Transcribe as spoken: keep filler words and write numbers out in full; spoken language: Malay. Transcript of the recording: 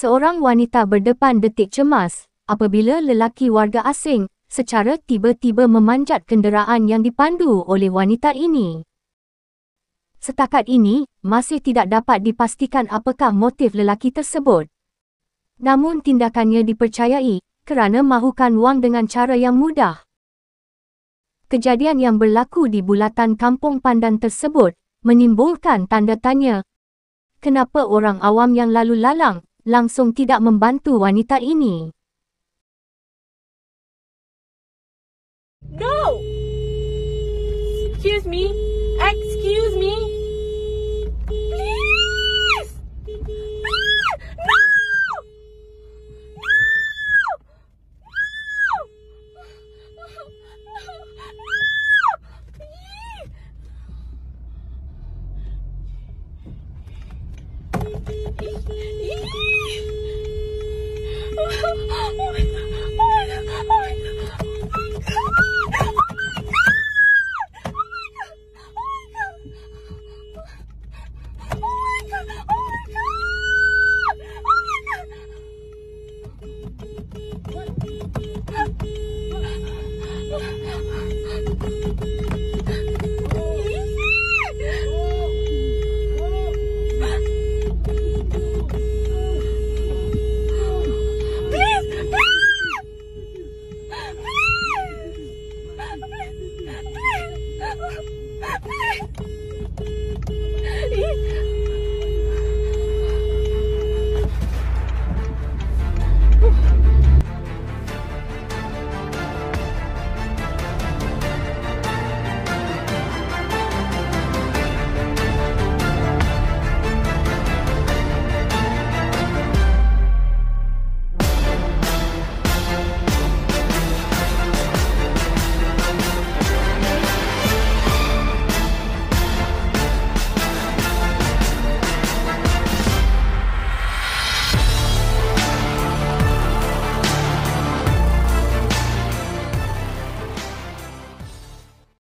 Seorang wanita berdepan detik cemas apabila lelaki warga asing secara tiba-tiba memanjat kenderaan yang dipandu oleh wanita ini. Setakat ini, masih tidak dapat dipastikan apakah motif lelaki tersebut. Namun tindakannya dipercayai kerana mahukan wang dengan cara yang mudah. Kejadian yang berlaku di bulatan Kampung Pandan tersebut menimbulkan tanda tanya. Kenapa orang awam yang lalu lalang langsung tidak membantu wanita ini? No! Excuse me. Excuse me. Please! Please! No! No! No!